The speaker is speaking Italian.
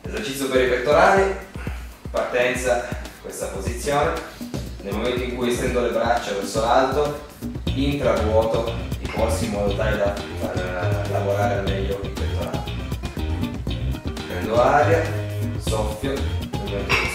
Esercizio per i pettorali, partenza, questa posizione, nel momento in cui estendo le braccia verso l'alto, intravuoto i polsi in modo tale da far lavorare al meglio i pettorali. Prendo aria, soffio, nel momento